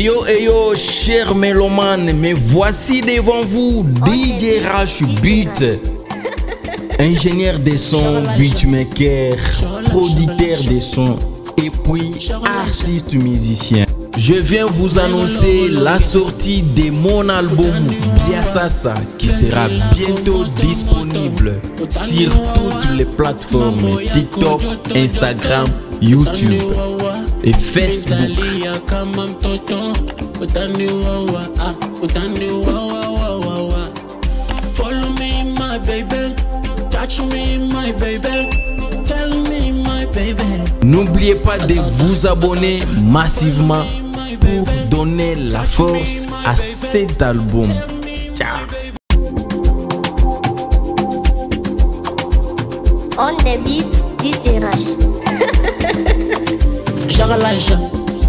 Yo, chers mélomanes, me voici devant vous, DJ Rash Beat, ingénieur de son, beatmaker, producteur de son et puis artiste musicien. Je viens vous annoncer la sortie de mon album Biasasa qui sera bientôt disponible sur toutes les plateformes TikTok, Instagram, YouTube et Facebook. N'oubliez pas de vous abonner massivement pour donner la force à cet album. Ciao. On the beat, DJ Rash. Shagalaja,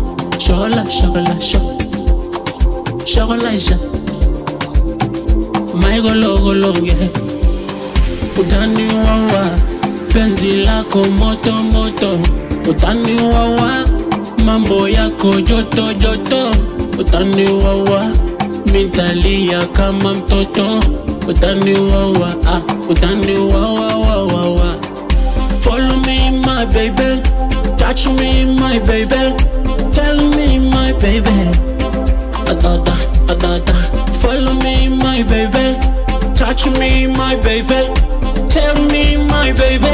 shagalaja, my golo, yeah. Utani wawa, penzi lako moto. Utani wawa, mambo yako joto. Utani wawa, mitalia kama mtoto. Utani wawa, utani wawa. Follow me, my baby. Touch me, my baby. Tell me, my baby. Adada. Follow me, my baby. Touch me, my baby. Tell me, my baby.